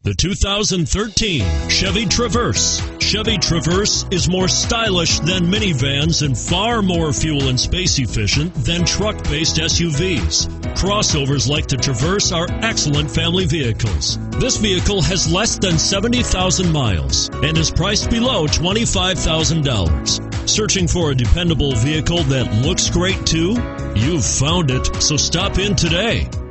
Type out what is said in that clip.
The 2013 Chevy Traverse. Chevy Traverse is more stylish than minivans and far more fuel and space efficient than truck-based SUVs. Crossovers like the Traverse are excellent family vehicles. This vehicle has less than 70,000 miles and is priced below $25,000. Searching for a dependable vehicle that looks great too? You've found it, so stop in today.